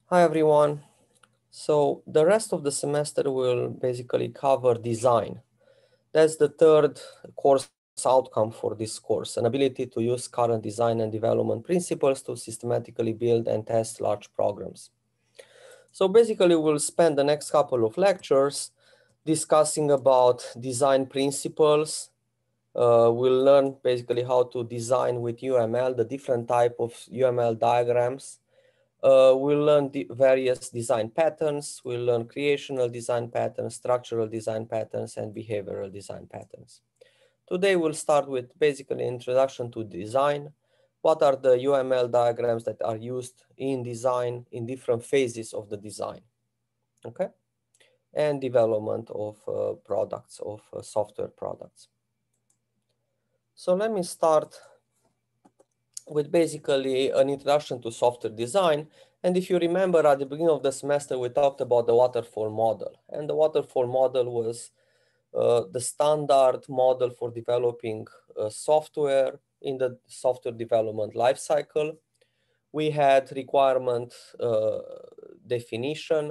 Hi everyone. So the rest of the semester will basically cover design. That's the third course outcome for this course, an ability to use current design and development principles to systematically build and test large programs. So basically we'll spend the next couple of lectures discussing about design principles. We'll learn basically how to design with UML, the different type of UML diagrams. We'll learn the various design patterns. We'll learn creational design patterns, structural design patterns, and behavioral design patterns. Today, we'll start with basically introduction to design. What are the UML diagrams that are used in design in different phases of the design, okay? And development of products, of software products. So let me start with basically an introduction to software design. And if you remember at the beginning of the semester, we talked about the waterfall model. And the waterfall model was the standard model for developing software in the software development lifecycle. We had requirement definition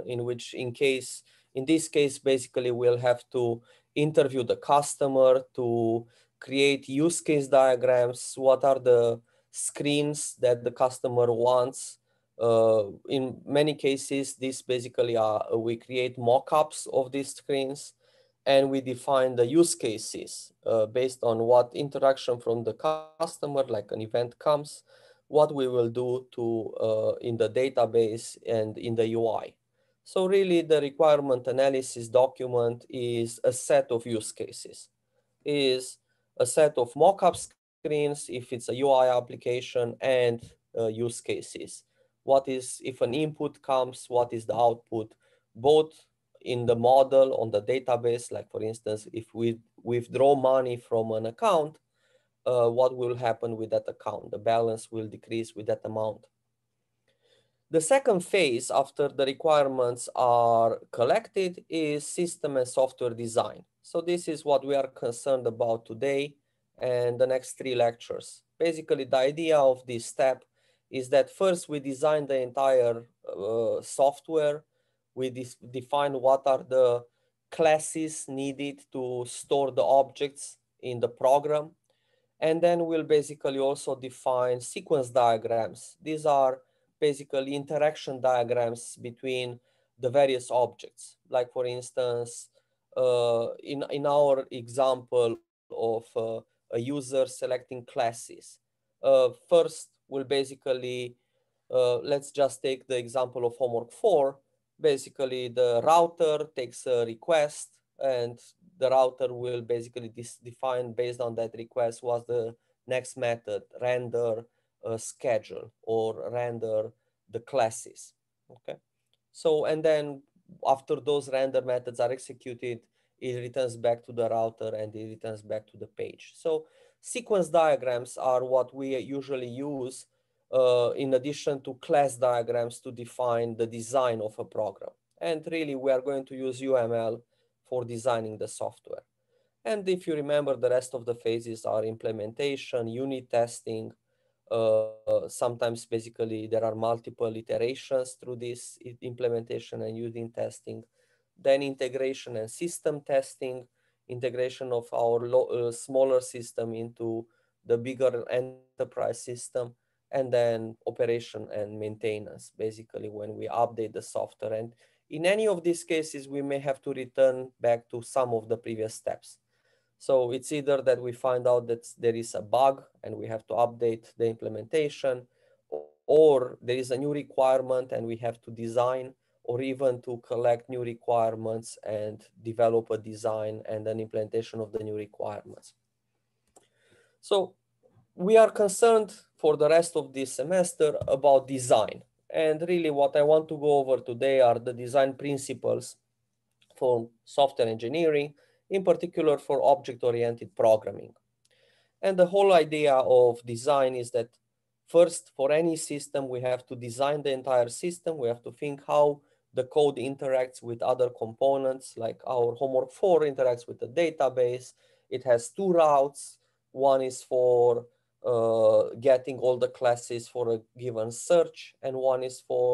in this case, basically we'll have to interview the customer to create use case diagrams. What are the screens that the customer wants? In many cases, this basically we create mock-ups of these screens and we define the use cases based on what interaction from the customer, like an event comes, what we will do to in the database and in the UI. So really the requirement analysis document is a set of use cases, is a set of mock-up screens if it's a UI application and use cases. What is, if an input comes, what is the output, both in the model on the database, like for instance, if we withdraw money from an account, what will happen with that account? The balance will decrease with that amount. The second phase after the requirements are collected is system and software design. So this is what we are concerned about today and the next three lectures. Basically, the idea of this step is that first we design the entire software. We define what are the classes needed to store the objects in the program. And then we'll basically also define sequence diagrams. These are basically interaction diagrams between the various objects. Like for instance, in our example of a user selecting classes, first we'll basically, let's just take the example of homework 4. Basically, the router takes a request and the router will basically define based on that request what's the next method, render a schedule or render the classes, okay? So, and then after those render methods are executed, it returns back to the router and it returns back to the page. So sequence diagrams are what we usually use in addition to class diagrams to define the design of a program. And really, we are going to use UML for designing the software. And if you remember, the rest of the phases are implementation, unit testing. Sometimes basically there are multiple iterations through this implementation and unit testing. Then integration and system testing, integration of our smaller system into the bigger enterprise system, and then operation and maintenance, basically when we update the software. And in any of these cases, we may have to return back to some of the previous steps. So it's either that we find out that there is a bug and we have to update the implementation, or there is a new requirement and we have to design, or even to collect new requirements and develop a design and an implementation of the new requirements. So we are concerned for the rest of this semester about design. And really what I want to go over today are the design principles for software engineering, in particular for object-oriented programming. And the whole idea of design is that first, for any system, we have to design the entire system. We have to think how the code interacts with other components, like our homework 4 interacts with the database. It has two routes. One is for getting all the classes for a given search, and one is for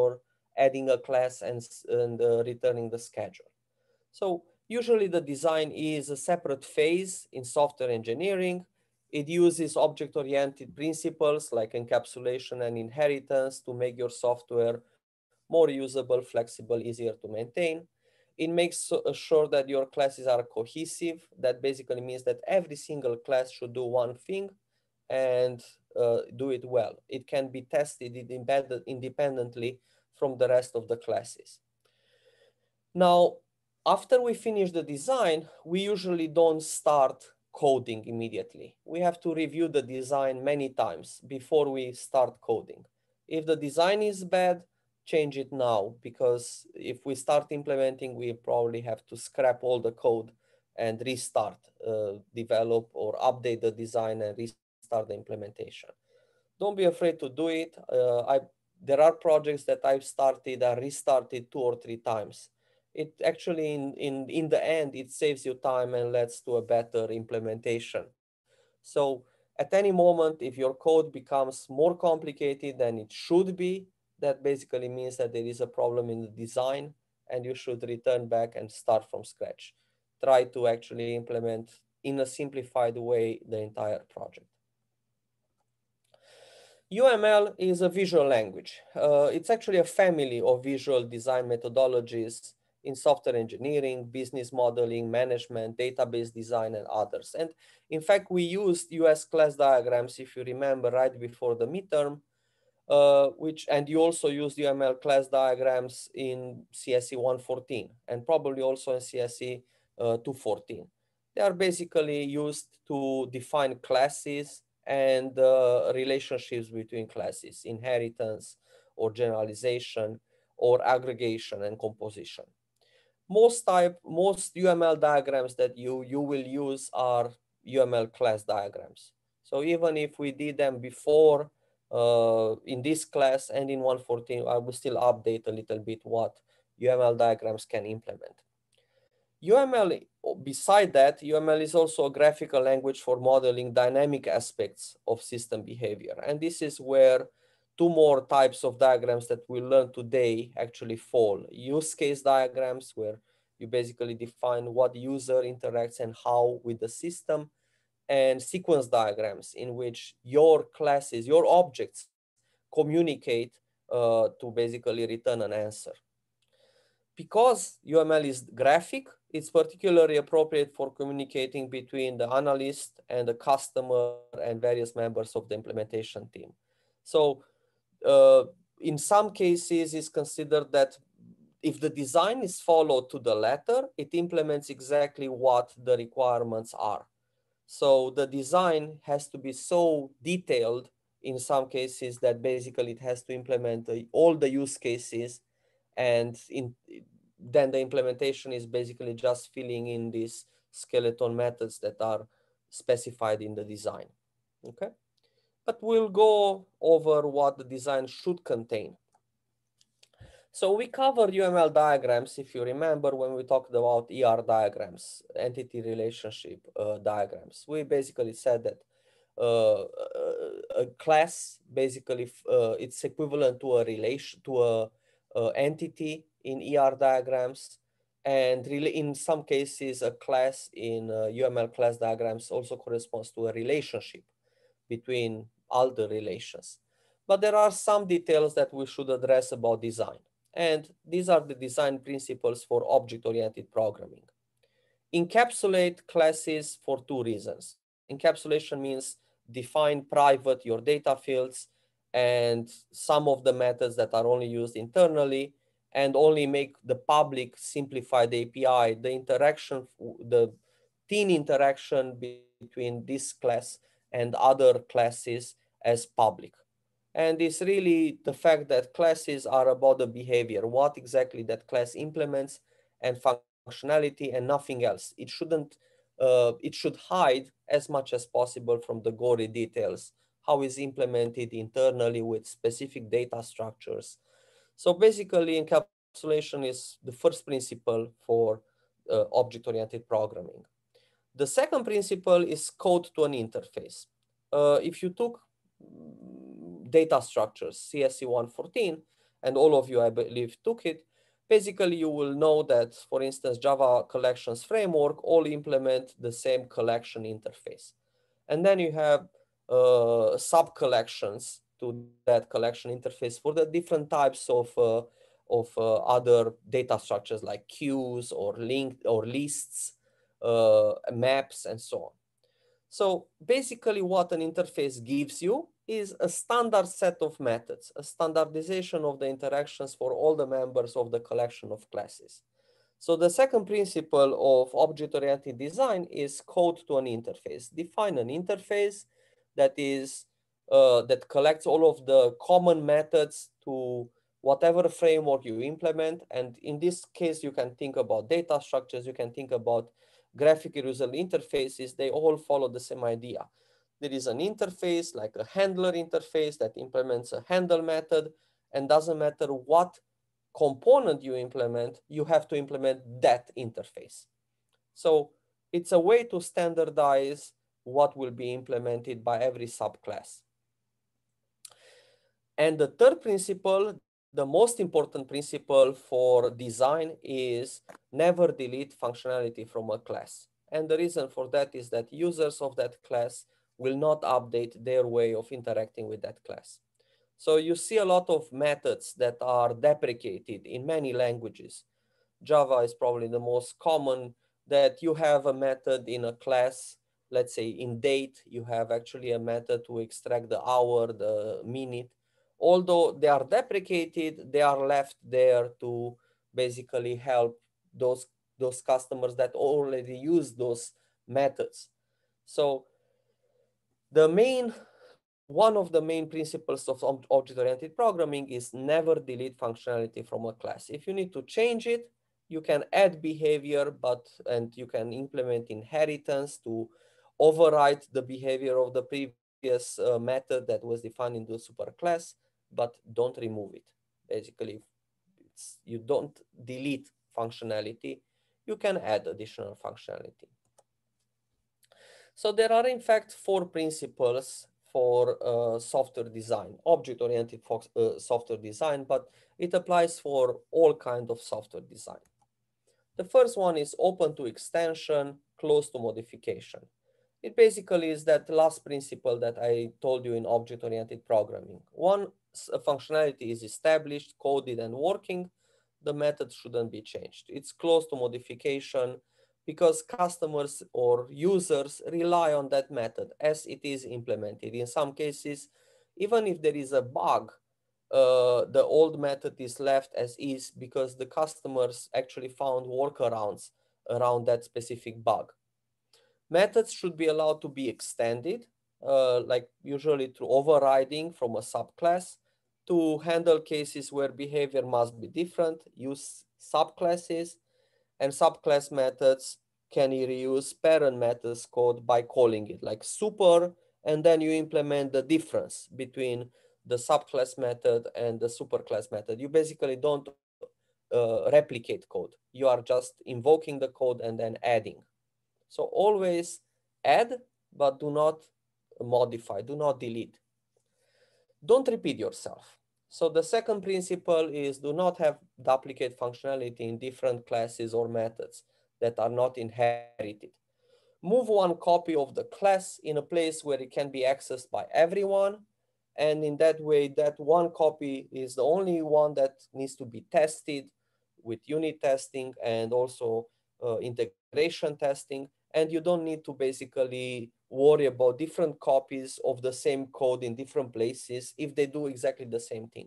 adding a class and returning the schedule. So usually the design is a separate phase in software engineering. It uses object-oriented principles like encapsulation and inheritance to make your software more usable, flexible, easier to maintain. It makes sure that your classes are cohesive. That basically means that every single class should do one thing and do it well. It can be tested independently from the rest of the classes. Now, after we finish the design, we usually don't start coding immediately. We have to review the design many times before we start coding. If the design is bad, change it now, because if we start implementing, we probably have to scrap all the code and restart, develop or update the design and restart the implementation. Don't be afraid to do it. There are projects that I've started and restarted 2 or 3 times. It actually, in the end, it saves you time and leads to a better implementation. So at any moment, if your code becomes more complicated than it should be, that basically means that there is a problem in the design and you should return back and start from scratch. Try to actually implement in a simplified way the entire project. UML is a visual language. It's actually a family of visual design methodologies in software engineering, business modeling, management, database design, and others. And in fact, we used US class diagrams, if you remember, right before the midterm, and you also used UML class diagrams in CSE 114 and probably also in CSE 214. They are basically used to define classes and relationships between classes, inheritance or generalization or aggregation and composition. Most UML diagrams that you will use are UML class diagrams. So even if we did them before in this class and in 114, I will still update a little bit what UML diagrams can implement. UML, beside that, UML is also a graphical language for modeling dynamic aspects of system behavior. And this is where two more types of diagrams that we learned today actually fall. Use case diagrams, where you basically define what user interacts and how with the system, and sequence diagrams in which your classes, your objects communicate to basically return an answer. Because UML is graphic, it's particularly appropriate for communicating between the analyst and the customer and various members of the implementation team. So in some cases, it's considered that if the design is followed to the letter, it implements exactly what the requirements are. So the design has to be so detailed in some cases that basically it has to implement all the use cases, and then the implementation is basically just filling in these skeleton methods that are specified in the design. Okay, but we'll go over what the design should contain. So we covered UML diagrams, if you remember, when we talked about ER diagrams, entity relationship diagrams. We basically said that a class, basically, it's equivalent to a relation, to a entity in ER diagrams. And really, in some cases, a class in UML class diagrams also corresponds to a relationship between all the relations. But there are some details that we should address about design. And these are the design principles for object-oriented programming. Encapsulate classes for two reasons. Encapsulation means define private your data fields and some of the methods that are only used internally, and only make the public simplified API, the interaction, the thin interaction between this class and other classes as public. And it's really the fact that classes are about the behavior, what exactly that class implements and functionality and nothing else. It should hide as much as possible from the gory details, how it's implemented internally with specific data structures. So basically encapsulation is the first principle for object-oriented programming. The second principle is code to an interface. If you took data structures, CSE 114, and all of you, I believe, took it, basically you will know that, for instance, Java collections framework all implement the same collection interface. And then you have sub collections to that collection interface for the different types of other data structures like queues or linked or lists, maps, and so on. So basically what an interface gives you is a standard set of methods, a standardization of the interactions for all the members of the collection of classes. So the second principle of object-oriented design is code to an interface. Define an interface that is that collects all of the common methods to whatever framework you implement. And in this case, you can think about data structures, you can think about graphical user interfaces. They all follow the same idea. There is an interface, like a handler interface, that implements a handle method, and doesn't matter what component you implement, you have to implement that interface. So it's a way to standardize what will be implemented by every subclass. And the third principle, the most important principle for design, is never delete functionality from a class. And the reason for that is that users of that class will not update their way of interacting with that class. So you see a lot of methods that are deprecated in many languages. Java is probably the most common, that you have a method in a class. Let's say in date, you have actually a method to extract the hour, the minute. Although they are deprecated, they are left there to basically help those customers that already use those methods. So one of the main principles of object-oriented programming is never delete functionality from a class. If you need to change it, you can add behavior, and you can implement inheritance to override the behavior of the previous method that was defined in the superclass, but don't remove it. Basically, you don't delete functionality, you can add additional functionality. So there are in fact 4 principles for software design, object-oriented software design, but it applies for all kinds of software design. The first one is open to extension, closed to modification. It basically is that last principle that I told you in object-oriented programming. Once a functionality is established, coded, and working, the method shouldn't be changed. It's closed to modification because customers or users rely on that method as it is implemented. In some cases, even if there is a bug, the old method is left as is because the customers actually found workarounds around that specific bug. Methods should be allowed to be extended, like usually through overriding from a subclass, to handle cases where behavior must be different, use subclasses, and subclass methods can reuse parent methods code by calling it like super, and then you implement the difference between the subclass method and the superclass method. You basically don't replicate code. You are just invoking the code and then adding. So always add, but do not modify, do not delete. Don't repeat yourself. So the second principle is do not have duplicate functionality in different classes or methods that are not inherited. Move one copy of the class in a place where it can be accessed by everyone. And in that way, that one copy is the only one that needs to be tested with unit testing and also integration testing. And you don't need to basically worry about different copies of the same code in different places if they do exactly the same thing.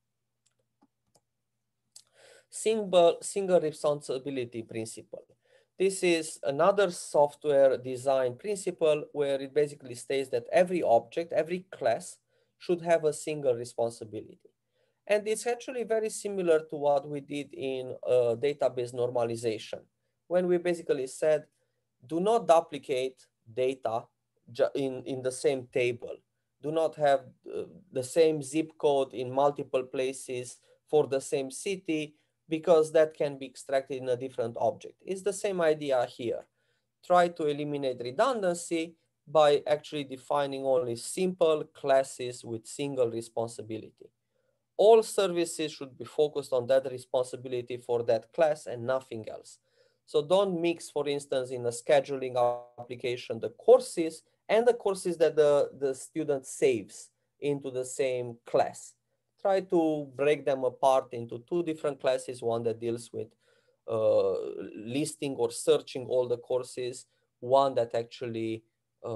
Single responsibility principle. This is another software design principle where it basically states that every object, every class should have a single responsibility. And it's actually very similar to what we did in database normalization, when we basically said, do not duplicate data in the same table. Do not have the same zip code in multiple places for the same city, because that can be extracted in a different object. It's the same idea here. Try to eliminate redundancy by actually defining only simple classes with single responsibility. all services should be focused on that responsibility for that class and nothing else. So don't mix, for instance, in a scheduling application, the courses and the courses that the student saves into the same class. Try to break them apart into two different classes, one that deals with listing or searching all the courses, one that actually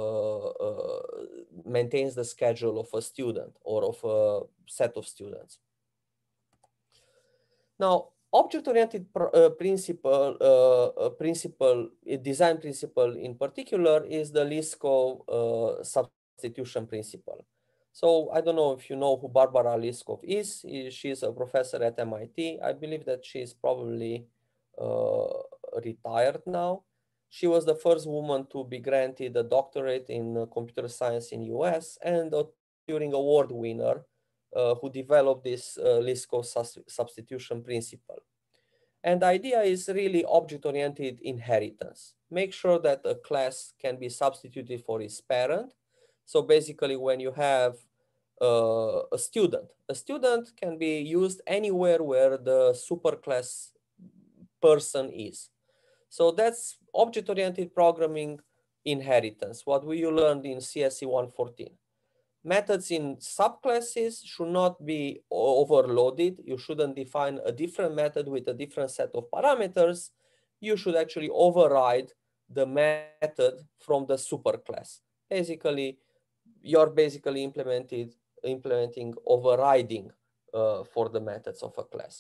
maintains the schedule of a student or of a set of students. Now, object-oriented design principle in particular is the Liskov substitution principle. So I don't know if you know who Barbara Liskov is. She's a professor at MIT. I believe that she's probably retired now. She was the first woman to be granted a doctorate in computer science in US and a Turing Award winner who developed this Liskov substitution principle. And the idea is really object-oriented inheritance. Make sure that a class can be substituted for its parent. So basically when you have a student can be used anywhere where the superclass person is. So that's object-oriented programming inheritance, what we learned in CSE 114. Methods in subclasses should not be overloaded. You shouldn't define a different method with a different set of parameters. You should actually override the method from the superclass. Basically, you're basically implementing overriding for the methods of a class.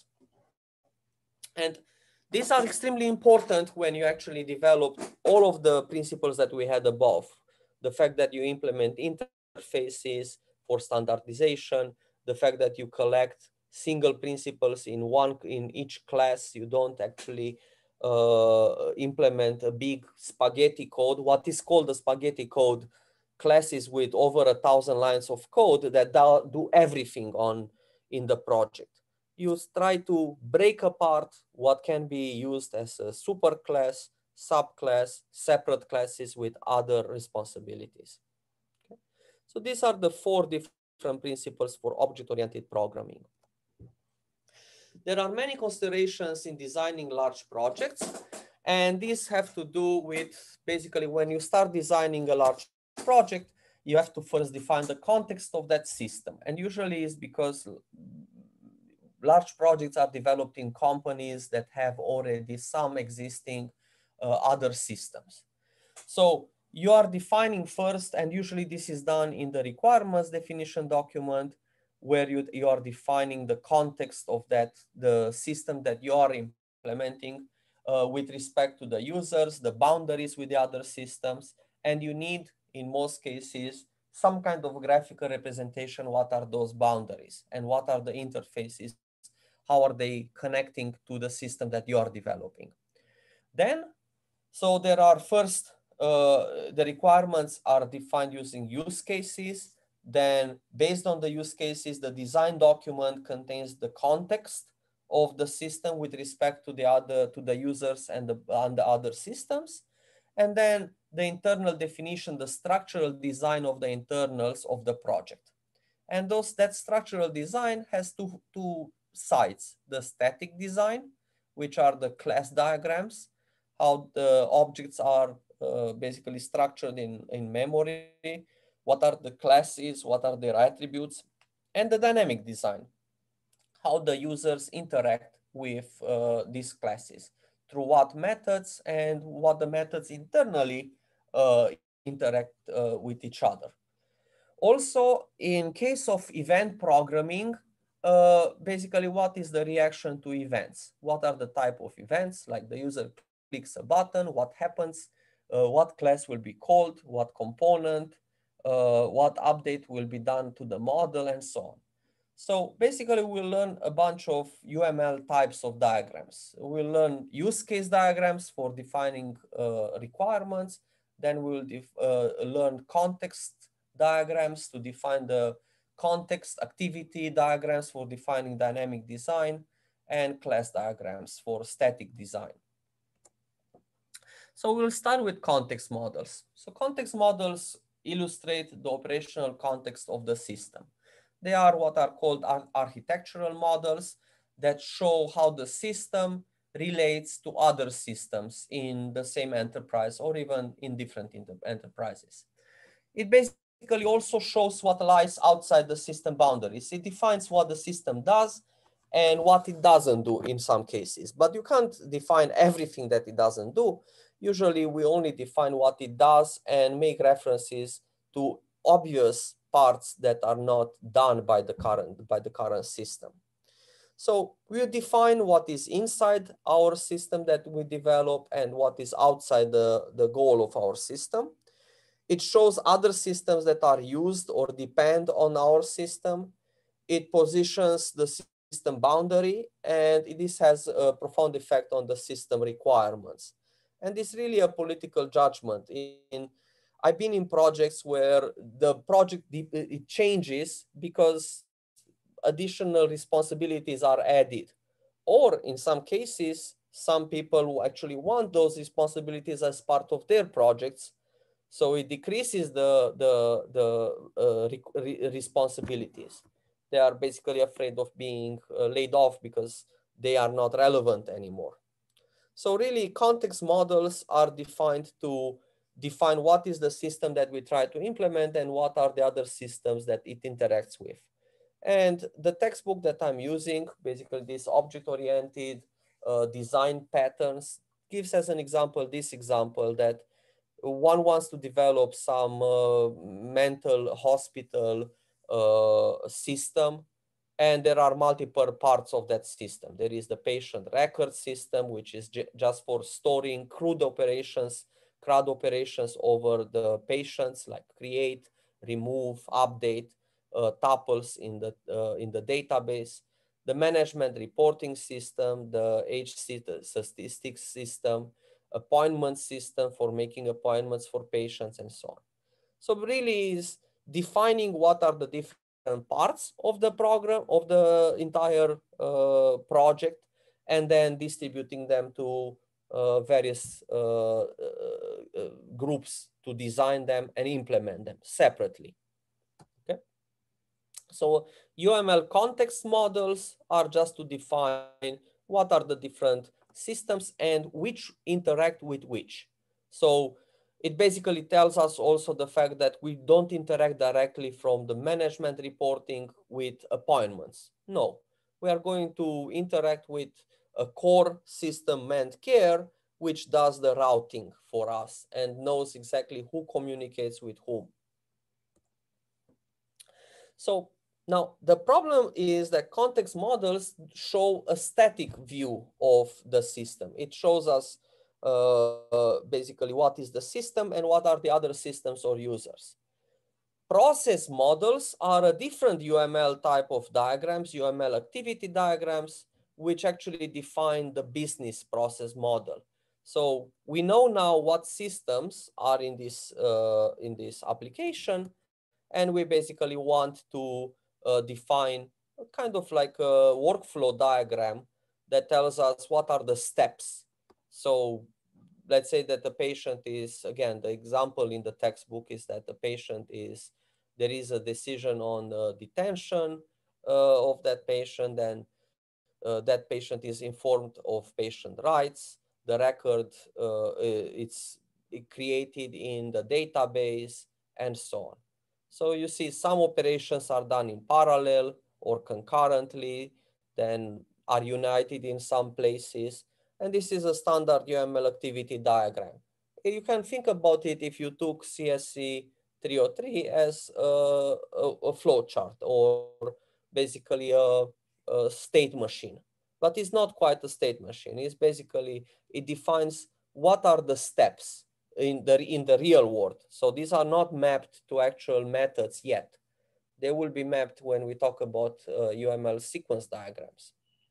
And these are extremely important when you actually develop all of the principles that we had above. The fact that you implement interfaces for standardization, the fact that you collect single principles in each class, you don't actually implement a big spaghetti code, what is called a spaghetti code, classes with over 1,000 lines of code that do everything in the project. You try to break apart what can be used as a superclass, subclass, separate classes with other responsibilities. Okay? So these are the 4 different principles for object-oriented programming. There are many considerations in designing large projects, and these have to do with basically when you start designing a large project, you have to first define the context of that system. And usually it's because large projects are developed in companies that have already some existing other systems. So you are defining first, and usually this is done in the requirements definition document, where you are defining the context of the system that you are implementing with respect to the users, the boundaries with the other systems, and you need, in most cases, some kind of graphical representation. What are those boundaries and what are the interfaces? How are they connecting to the system that you are developing? Then, so there are first, the requirements are defined using use cases. Then based on the use cases, the design document contains the context of the system with respect to the users and the other systems. And then the internal definition, the structural design of the internals of the project. And that structural design has two sides: the static design, which are the class diagrams, how the objects are basically structured in memory, what are the classes, what are their attributes, and the dynamic design, how the users interact with these classes, through what methods and what the methods internally interact with each other. Also, in case of event programming, basically what is the reaction to events? What are the type of events? Like the user clicks a button, what happens? What class will be called? What component? What update will be done to the model, and so on. So basically we'll learn a bunch of UML types of diagrams. We'll learn use case diagrams for defining requirements. Then we'll learn context diagrams to define the context, activity diagrams for defining dynamic design, and class diagrams for static design. So we'll start with context models. So context models illustrate the operational context of the system. They are what are called architectural models that show how the system relates to other systems in the same enterprise or even in different enterprises. It basically also shows what lies outside the system boundaries. It defines what the system does and what it doesn't do in some cases, but you can't define everything that it doesn't do. Usually we only define what it does and make references to obvious parts that are not done by the current system. So we define what is inside our system that we develop and what is outside the goal of our system. It shows other systems that are used or depend on our system. It positions the system boundary, and this has a profound effect on the system requirements. And it's really a political judgment. I've been in projects where the project it changes because additional responsibilities are added. Or in some cases, some people who actually want those responsibilities as part of their projects. So it decreases the responsibilities. They are basically afraid of being laid off because they are not relevant anymore. So really context models are defined to define what is the system that we try to implement and what are the other systems that it interacts with. And the textbook that I'm using, basically this object-oriented design patterns, gives as an example, this example that one wants to develop some mental hospital system, and there are multiple parts of that system. There is the patient record system, which is just for storing CRUD operations over the patients, like create, remove, update tuples in the database. The management reporting system, the age statistics system, appointment system for making appointments for patients, and so on. So really is defining what are the different parts of the program, of the entire project, and then distributing them to various groups to design them and implement them separately. Okay. So UML context models are just to define what are the different systems and which interact with which. So it basically tells us also the fact that we don't interact directly from the management reporting with appointments. No, we are going to interact with a core system meant care, which does the routing for us and knows exactly who communicates with whom. So now the problem is that context models show a static view of the system. It shows us basically what is the system and what are the other systems or users. Process models are a different UML type of diagrams, UML activity diagrams, which actually define the business process model. So we know now what systems are in this application, and we basically want to define kind of like a workflow diagram that tells us what are the steps. So let's say that the patient is, again, the example in the textbook is that the patient is, there is a decision on detention of that patient, and that patient is informed of patient rights. The record it's created in the database and so on. So you see some operations are done in parallel or concurrently, then are united in some places. And this is a standard UML activity diagram. You can think about it if you took CSC 303 as a flow chart or basically a state machine. But it's not quite a state machine. It's basically, it defines what are the steps in the real world. So these are not mapped to actual methods yet. They will be mapped when we talk about UML sequence diagrams.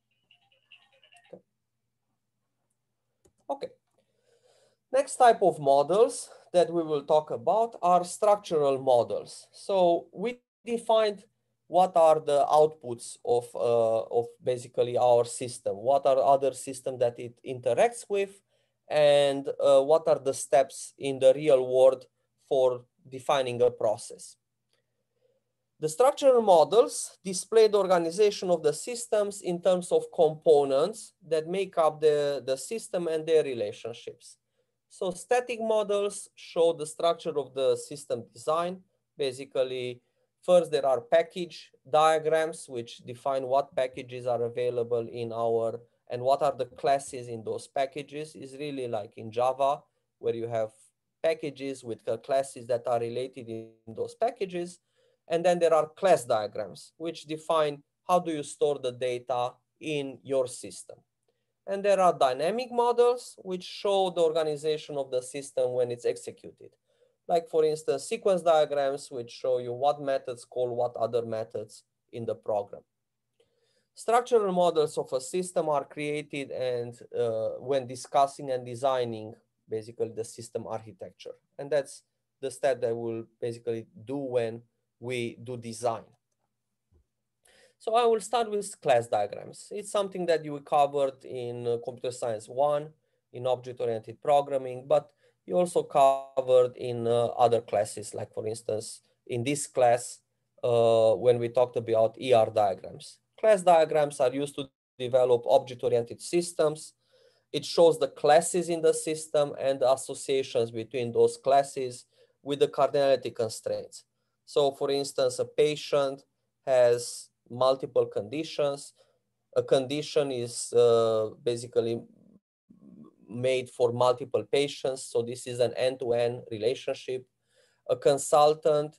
Okay. Next type of models that we will talk about are structural models. So we defined what are the outputs of basically our system, what are other systems that it interacts with, and what are the steps in the real world for defining a process. The structural models display the organization of the systems in terms of components that make up the system and their relationships. So static models show the structure of the system design. Basically, first there are package diagrams which define what packages are available in our and what are the classes in those packages. Is really like in Java, where you have packages with classes that are related in those packages. And then there are class diagrams, which define how do you store the data in your system. And there are dynamic models, which show the organization of the system when it's executed. Like for instance, sequence diagrams, which show you what methods call what other methods in the program. Structural models of a system are created and when discussing and designing basically the system architecture. And that's the step that we'll basically do when we do design. So I will start with class diagrams. It's something that you covered in Computer Science 1, in object-oriented programming, but you also covered in other classes, like for instance, in this class, when we talked about ER diagrams. Class diagrams are used to develop object-oriented systems. It shows the classes in the system and the associations between those classes with the cardinality constraints. So for instance, a patient has multiple conditions. A condition is basically made for multiple patients. So this is an end-to-end relationship. A consultant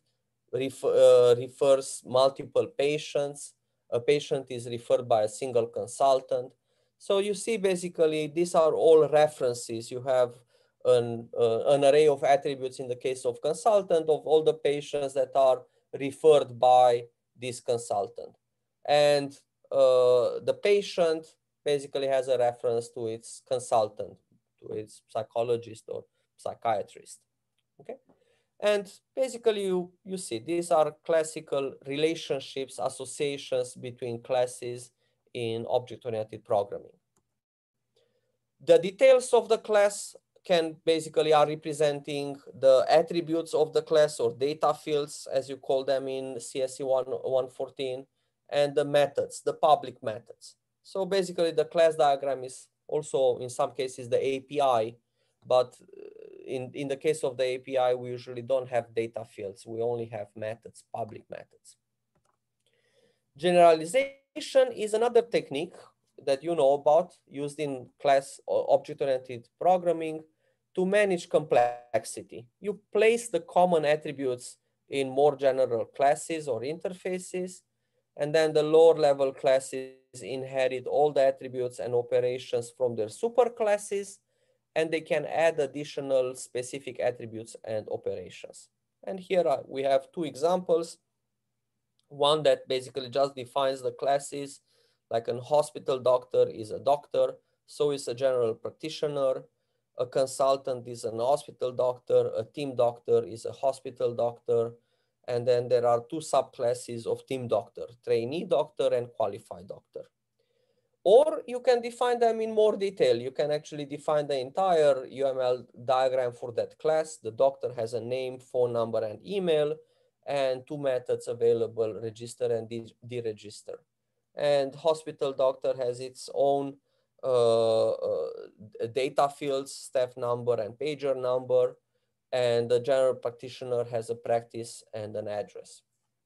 refers multiple patients. A patient is referred by a single consultant. So you see, basically, these are all references. You have an array of attributes in the case of consultant of all the patients that are referred by this consultant. And the patient basically has a reference to its consultant, to its psychologist or psychiatrist. Okay. And basically you see these are classical relationships, associations between classes in object-oriented programming. The details of the class can basically are representing the attributes of the class or data fields, as you call them in CSE 114, and the methods, the public methods. So basically the class diagram is also in some cases the API, but in the case of the API, we usually don't have data fields. We only have methods, public methods. Generalization is another technique that you know about, used in class object-oriented programming to manage complexity. You place the common attributes in more general classes or interfaces, and then the lower level classes inherit all the attributes and operations from their superclasses, and they can add additional specific attributes and operations. And here we have two examples. One that basically just defines the classes, like a hospital doctor is a doctor, so is a general practitioner. A consultant is an hospital doctor, a team doctor is a hospital doctor, and then there are two subclasses of team doctor, trainee doctor and qualified doctor. Or you can define them in more detail. You can actually define the entire UML diagram for that class. The doctor has a name, phone number, and email, and two methods available, register and deregister. And hospital doctor has its own data fields, staff number and pager number, and the general practitioner has a practice and an address.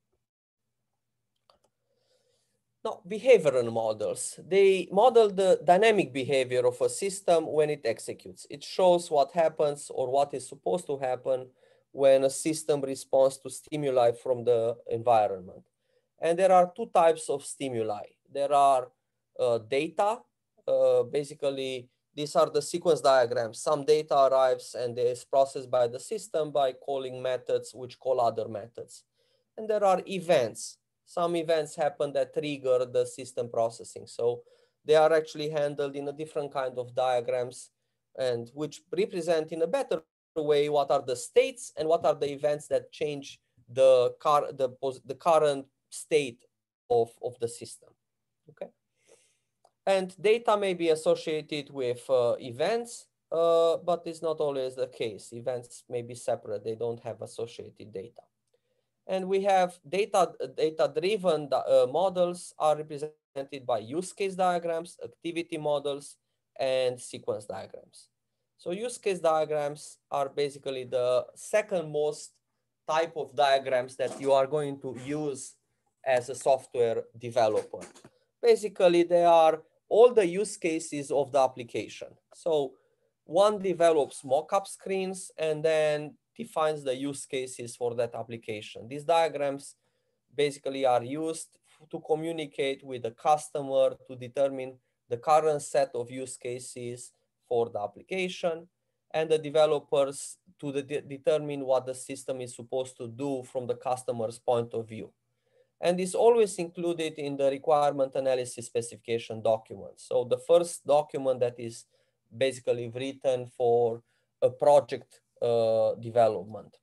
Now, behavioral models, they model the dynamic behavior of a system when it executes. It shows what happens or what is supposed to happen when a system responds to stimuli from the environment. And there are two types of stimuli. There are data, basically these are the sequence diagrams. Some data arrives and is processed by the system by calling methods which call other methods. And there are events. Some events happen that trigger the system processing. So they are actually handled in a different kind of diagrams and which represent in a better way what are the states and what are the events that change the current state of the system. Okay. And data may be associated with events, but it's not always the case. Events may be separate. They don't have associated data. And we have data-driven models are represented by use case diagrams, activity models, and sequence diagrams. So use case diagrams are basically the second most type of diagrams that you are going to use as a software developer. Basically, they are all the use cases of the application. So one develops mock-up screens and then defines the use cases for that application. These diagrams basically are used to communicate with the customer to determine the current set of use cases for the application, and the developers to determine what the system is supposed to do from the customer's point of view. And is always included in the requirement analysis specification document. So the first document that is basically written for a project development.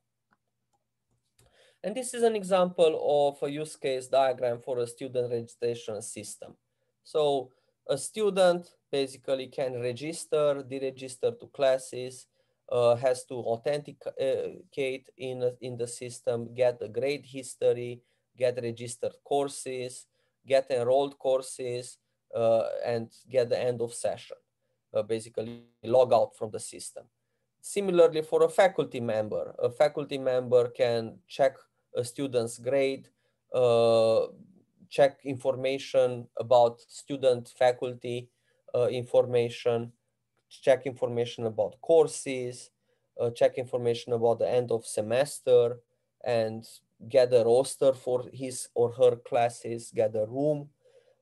And this is an example of a use case diagram for a student registration system. So a student basically can register, deregister to classes, has to authenticate in the system, get a grade history, get registered courses, get enrolled courses, and get the end of session, basically log out from the system. Similarly, for a faculty member can check a student's grade, check information about student faculty information, check information about courses, check information about the end of semester, and get a roster for his or her classes, get a room,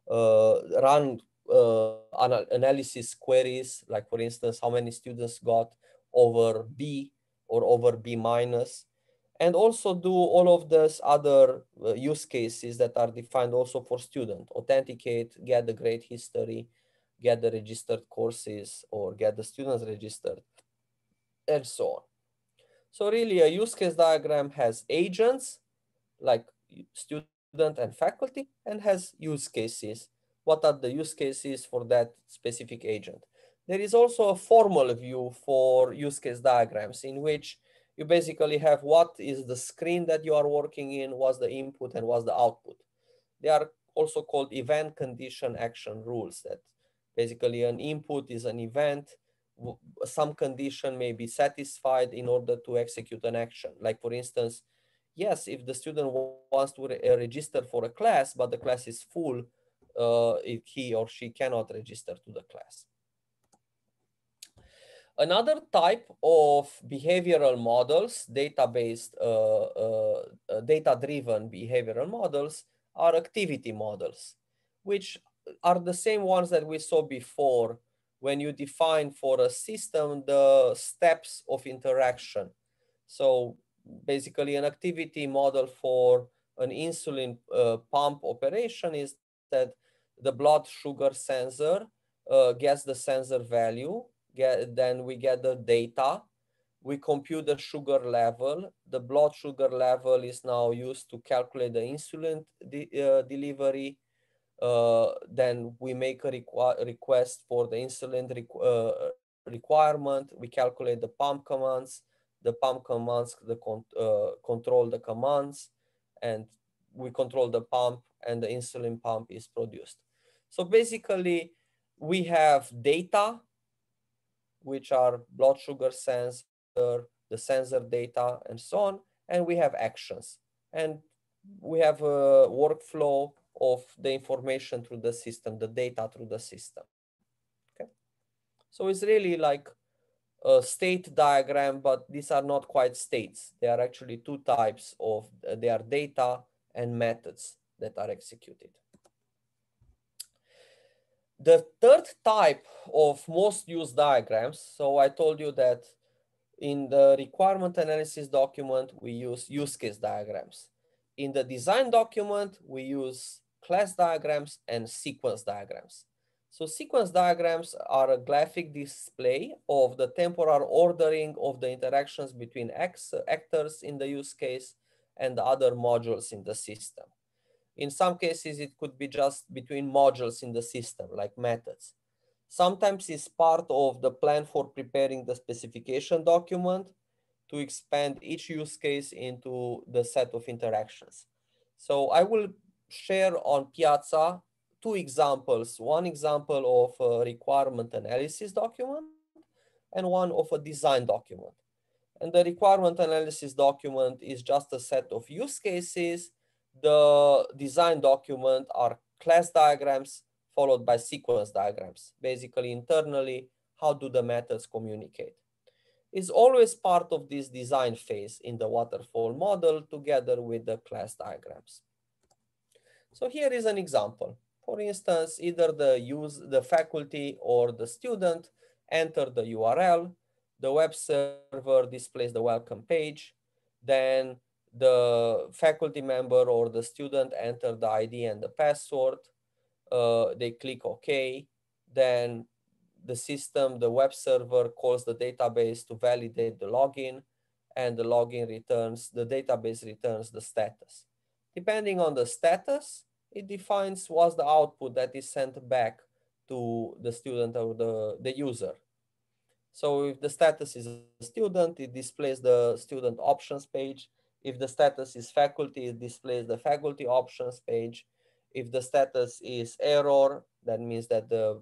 run analysis queries, like for instance, how many students got over B or over B minus, and also do all of those other use cases that are defined also for student. Authenticate, get the grade history, get the registered courses, or get the students registered, and so on. So really a use case diagram has agents like student and faculty, and has use cases. What are the use cases for that specific agent? There is also a formal view for use case diagrams in which you basically have what is the screen that you are working in, what's the input and what's the output. They are also called event condition action rules, that basically an input is an event. Some condition may be satisfied in order to execute an action. Like for instance, yes, if the student wants to register for a class, but the class is full, he or she cannot register to the class. Another type of behavioral models, data-based, data-driven behavioral models, are activity models, which are the same ones that we saw before when you define for a system the steps of interaction. So basically an activity model for an insulin pump operation is that the blood sugar sensor gets the sensor value, then we get the data, we compute the sugar level. The blood sugar level is now used to calculate the insulin delivery. Then we make a request for the insulin requirement. We calculate the pump commands. The pump commands control the commands, and we control the pump, and the insulin pump is produced. So basically, we have data, which are blood sugar sensor, the sensor data, and so on, and we have actions. And we have a workflow of the information through the system, the data through the system. Okay, so it's really like a state diagram, but these are not quite states. They are actually two types of, they are data and methods that are executed. The third type of most used diagrams, so I told you that in the requirement analysis document, we use use case diagrams. In the design document, we use class diagrams and sequence diagrams. So sequence diagrams are a graphic display of the temporal ordering of the interactions between actors in the use case and the other modules in the system. In some cases, it could be just between modules in the system, like methods. Sometimes it's part of the plan for preparing the specification document. to expand each use case into the set of interactions. So I will share on Piazza two examples, one example of a requirement analysis document and one of a design document. And the requirement analysis document is just a set of use cases. The design document are class diagrams followed by sequence diagrams. Basically, internally, how do the methods communicate? Is always part of this design phase in the waterfall model together with the class diagrams. So here is an example. For instance, either the faculty or the student enter the URL, the web server displays the welcome page, then the faculty member or the student enter the ID and the password, they click OK, then the system, the web server calls the database to validate the login, and the login returns, the database returns the status. Depending on the status, it defines what's the output that is sent back to the student or the user. So if the status is a student, it displays the student options page. If the status is faculty, it displays the faculty options page. If the status is error, that means that the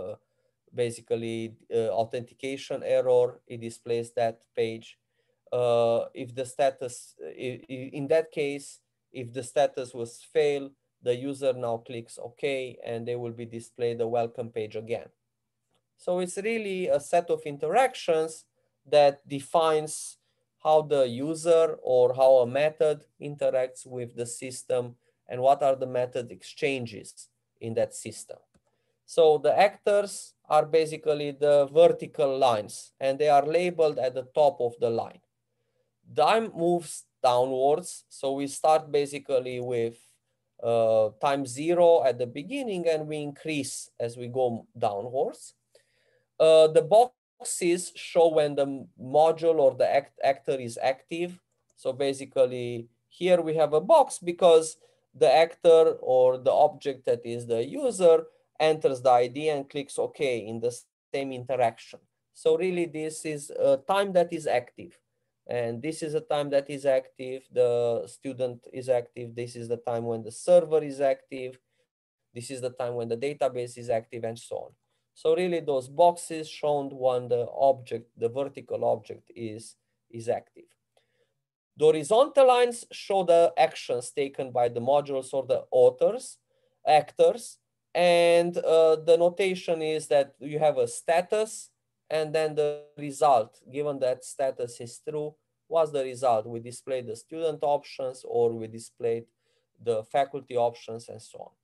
basically authentication error, it displays that page. If the status, in that case, if the status was fail, the user now clicks OK, and they will be displayed the welcome page again. So it's really a set of interactions that defines how the user or how a method interacts with the system and what are the method exchanges in that system. So the actors are basically the vertical lines, and they are labeled at the top of the line. Time moves downwards. So we start basically with time 0 at the beginning, and we increase as we go downwards. The boxes show when the module or the actor is active. So basically here we have a box because the actor or the object that is the user enters the ID and clicks OK in the same interaction. So really this is a time that is active. And this is a time that is active, the student is active, this is the time when the server is active, this is the time when the database is active, and so on. So really those boxes shown when the object, the vertical object is active. The horizontal lines show the actions taken by the modules or the authors, actors, and the notation is that you have a status and then the result. Given that status is true, what's the result? We displayed the student options or we displayed the faculty options and so on.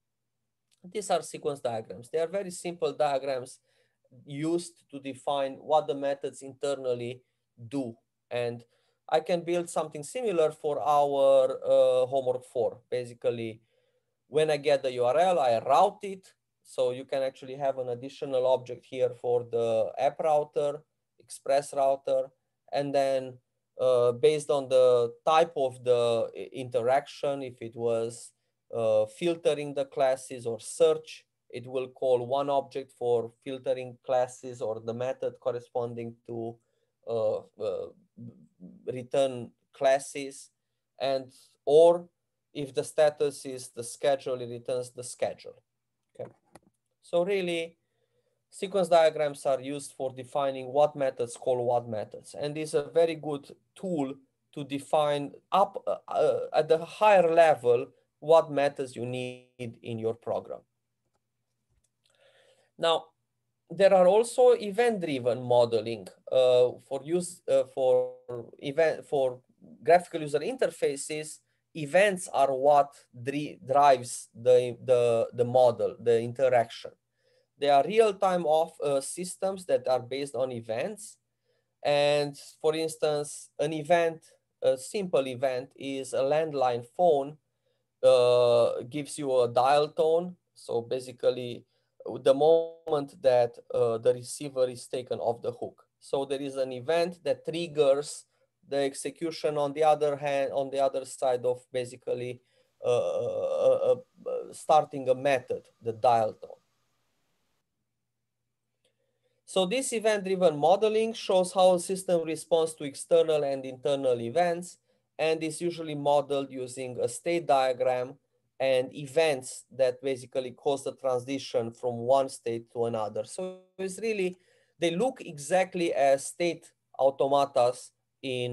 These are sequence diagrams. They are very simple diagrams used to define what the methods internally do. And I can build something similar for our homework 4. Basically, when I get the URL, I route it. So you can actually have an additional object here for the app router, express router, and then based on the type of the interaction, if it was filtering the classes or search, it will call one object for filtering classes or the method corresponding to return classes, and or if the status is the schedule, it returns the schedule. Okay. So really, sequence diagrams are used for defining what methods call what methods, and is a very good tool to define up at the higher level what methods you need in your program. Now, there are also event-driven modeling for graphical user interfaces. Events are what drives the model, the interaction. They are real-time systems that are based on events. And for instance, an event, a simple event is a landline phone, gives you a dial tone. So basically, the moment that the receiver is taken off the hook. So there is an event that triggers the execution on the other hand, on the other side of basically starting a method, the dial tone. So this event-driven modeling shows how a system responds to external and internal events, and is usually modeled using a state diagram and events that basically cause the transition from one state to another. So it's really, they look exactly as state automatas in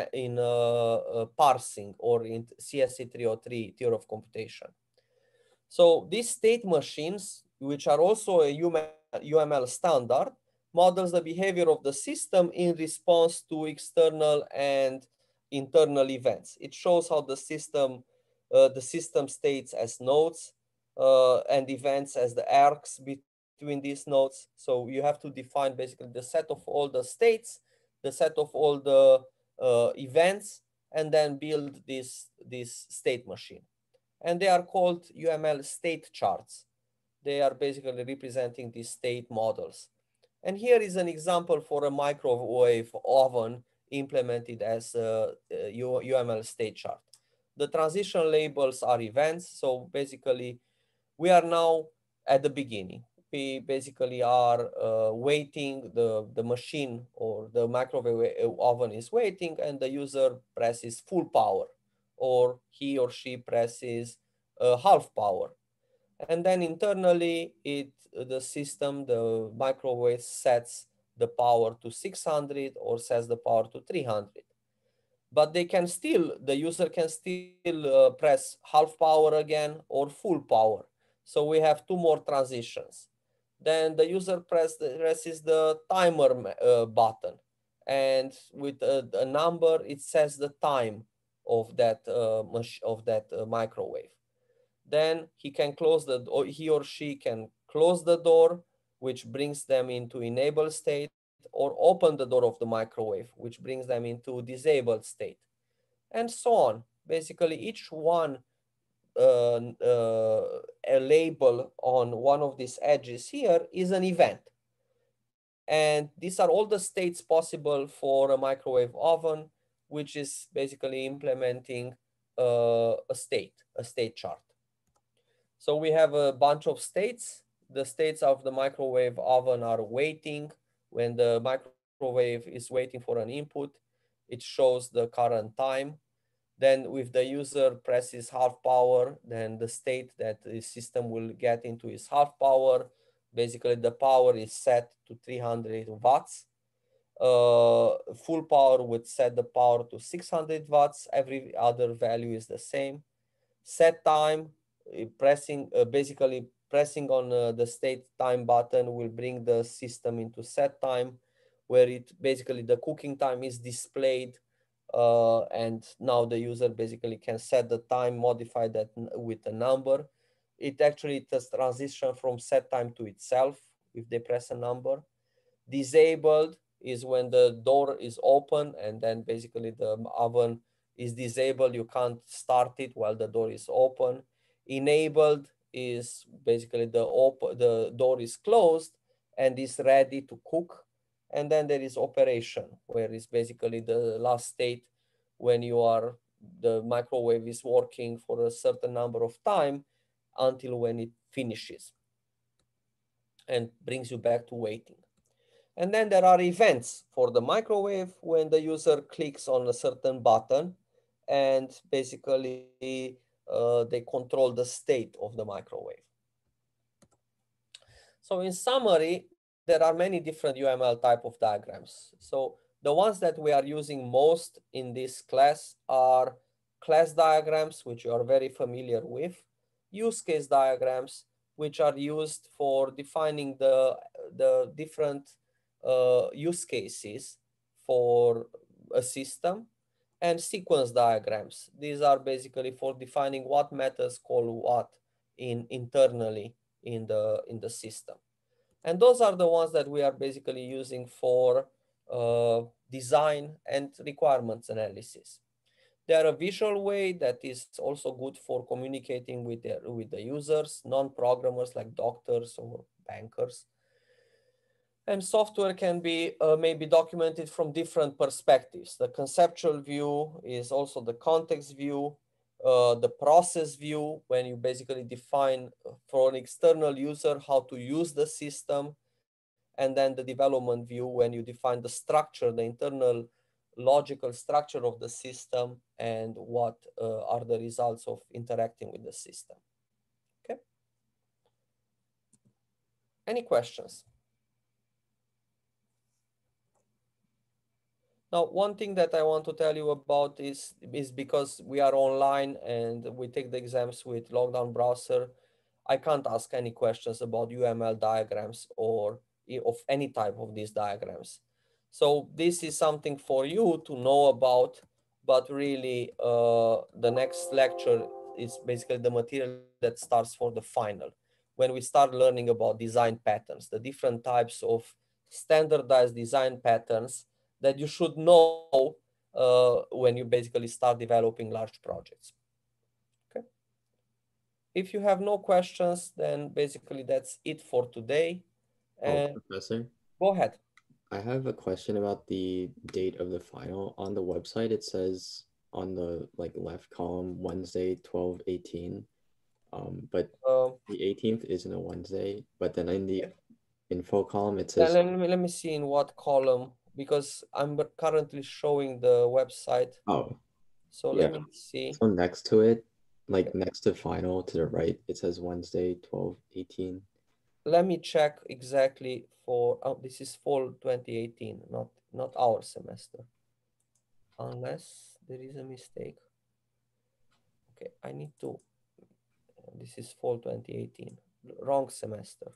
parsing or in CSC 303 theory of computation. So these state machines, which are also a UML standard, models the behavior of the system in response to external and internal events. It shows how the system states as nodes and events as the arcs between these nodes. So you have to define basically the set of all the states, the set of all the events, and then build this state machine. And they are called UML state charts. They are basically representing these state models. And here is an example for a microwave oven implemented as a UML state chart. The transition labels are events. So basically, we are now at the beginning. We basically are waiting, the machine or the microwave oven is waiting, and the user presses full power, or he or she presses half power. And then internally, the system, the microwave sets the power to 600 or sets the power to 300. But they can still, the user can still press half power again or full power. So we have two more transitions. Then the user presses the timer button, and with a number, it says the time of that microwave. Then he can close or he or she can close the door, which brings them into enable state, or open the door of the microwave, which brings them into disabled state, and so on. Basically, each one a label on one of these edges here is an event. And these are all the states possible for a microwave oven, which is basically implementing a state chart. So we have a bunch of states. The states of the microwave oven are waiting. When the microwave is waiting for an input, it shows the current time. Then if the user presses half power, then the state that the system will get into is half power. Basically, the power is set to 300 watts. Full power would set the power to 600 watts. Every other value is the same. Set time, basically pressing on the state time button will bring the system into set time, where it basically the cooking time is displayed, and now the user basically can set the time, modify that with a number. It actually does transition from set time to itself if they press a number. Disabled is when the door is open, and then basically the oven is disabled. You can't start it while the door is open. Enabled is basically the door is closed and is ready to cook. And then there is operation, where it's basically the last state when the microwave is working for a certain number of time until when it finishes and brings you back to waiting. And then there are events for the microwave when the user clicks on a certain button, and basically they control the state of the microwave. So in summary, there are many different UML type of diagrams. So the ones that we are using most in this class are class diagrams, which you are very familiar with, use case diagrams, which are used for defining the different use cases for a system, and sequence diagrams. These are basically for defining what methods call what internally in the system. And those are the ones that we are basically using for design and requirements analysis. They are a visual way that is also good for communicating with the users, non-programmers like doctors or bankers. And software can be maybe documented from different perspectives. The conceptual view is also the context view, the process view, when you basically define for an external user how to use the system, and and then the development view when you define the structure, the internal logical structure of the system, and what are the results of interacting with the system. Okay. Any questions? Now, one thing that I want to tell you about is because we are online and we take the exams with Lockdown Browser, I can't ask any questions about UML diagrams or of any type of these diagrams. So this is something for you to know about, but really the next lecture is basically the material that starts for the final, when we start learning about design patterns, the different types of standardized design patterns that you should know when you basically start developing large projects. Okay. If you have no questions, then basically that's it for today. Oh, And Professor, go ahead. I have a question about the date of the final. On the website, it says on the like left column Wednesday 12/18. But the 18th isn't a Wednesday. But then in the info column, it says, let me see in what column, because I'm currently showing the website. oh, So yeah. let me see. So next to it, like next to final to the right, it says Wednesday 12/18. Let me check exactly for, oh, this is fall 2018, not our semester. Unless there is a mistake. Okay, I need to, this is fall 2018, wrong semester.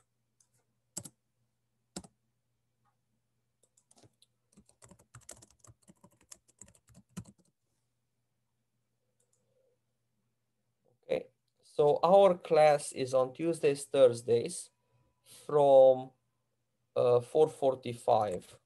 Okay, so our class is on Tuesdays, Thursdays from 4:45,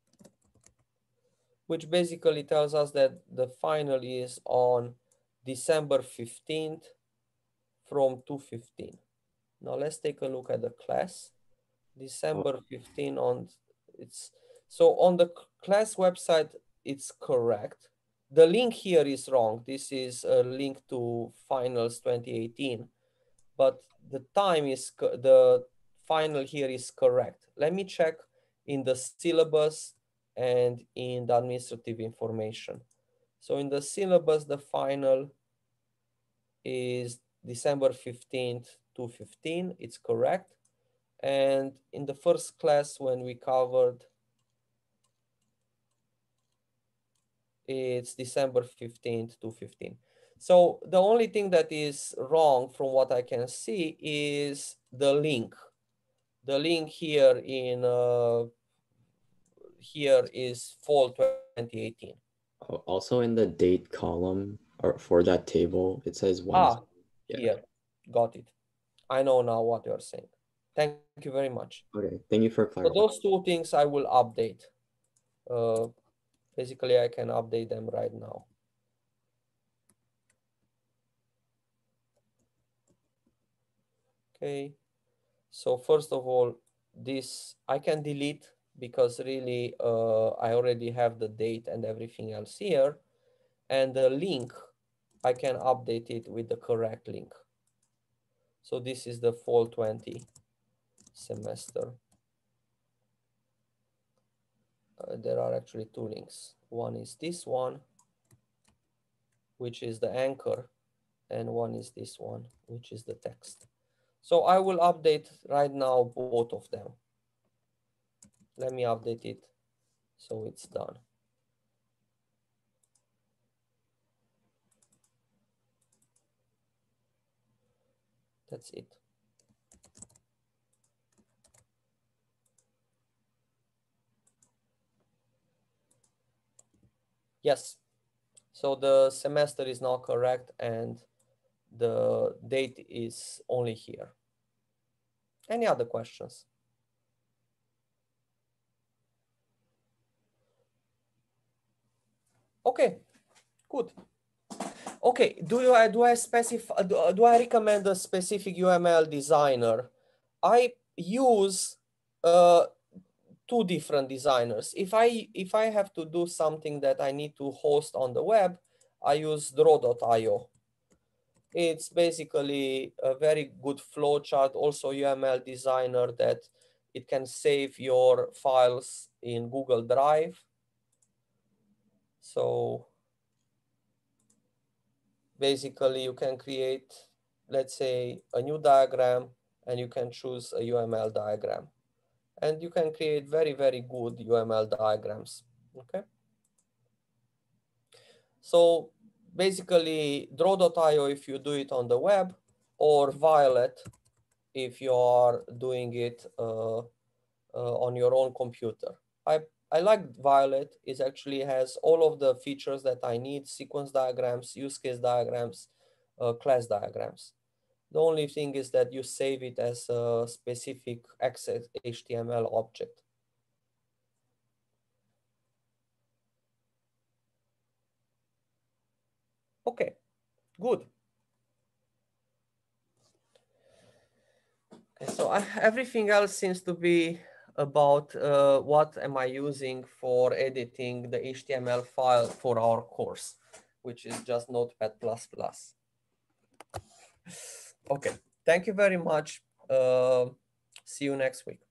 which basically tells us that the final is on December 15th from 2:15. Now let's take a look at the class. December 15 on, it's, so on the class website, it's correct. The link here is wrong. This is a link to finals 2018, but the time is, the final here is correct. Let me check in the syllabus and in the administrative information. So in the syllabus, the final is December 15th to 15, it's correct. And in the first class, when we covered, it's December 15th to 15. So the only thing that is wrong from what I can see is the link. The link here in here is fall 2018. Also in the date column or for that table, it says Wednesday. Ah, Yeah. here, got it. I know now what you're saying. Thank you very much. Okay. Thank you for So clarifying. those two things I will update. Basically, I can update them right now. Okay. So first of all, this I can delete because really I already have the date and everything else here. And the link, I can update it with the correct link. So this is the fall 20 semester. There are actually two links. One is this one, which is the anchor, and one is this one, which is the text. So I will update right now both of them. Let me update it so it's done. That's it. Yes. So the semester is now correct and the date is only here. Any other questions? Okay, good. Okay, do I specify, do I recommend a specific UML designer? I use two different designers. If I have to do something that I need to host on the web, I use Draw.io. It's basically a very good flowchart, also UML designer that It can save your files in Google Drive. So basically you can create, let's say, a new diagram, and you can choose a UML diagram. And you can create very, very good UML diagrams, okay? So basically Draw.io if you do it on the web, or Violet if you are doing it on your own computer. I like Violet. It actually has all of the features that I need: sequence diagrams, use case diagrams, class diagrams. The only thing is that you save it as a specific access HTML object. Okay, good. Okay, so everything else seems to be about what am I using for editing the HTML file for our course, which is just Notepad++. Okay, thank you very much. See you next week.